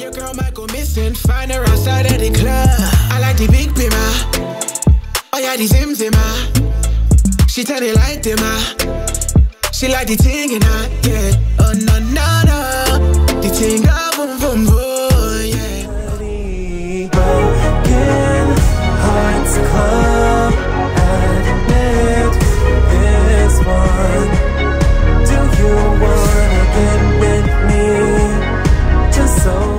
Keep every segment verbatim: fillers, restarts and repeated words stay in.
Your girl might go missing, find her outside of the club. I like the big bimmer. Oh yeah, the zim zimmer. She tell it like dimmer. She like the ting in her, yeah. Oh no no no, the ting go boom boom boom, yeah. Broken hearts club, admit this one. Do you wanna get with me? Just so.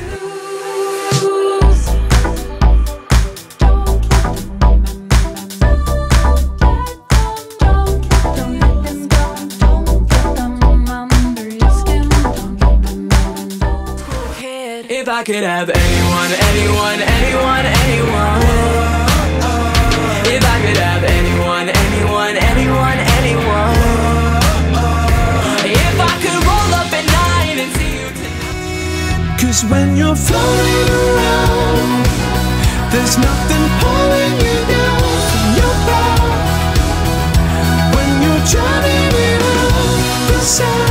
If I could have anyone, anyone, anyone, anyone. If I could have anyone, anyone, anyone, anyone. If I could roll up at night and see you tonight. Cause when you're floating around, there's nothing pulling you down from your back. When you're drowning in all the sound.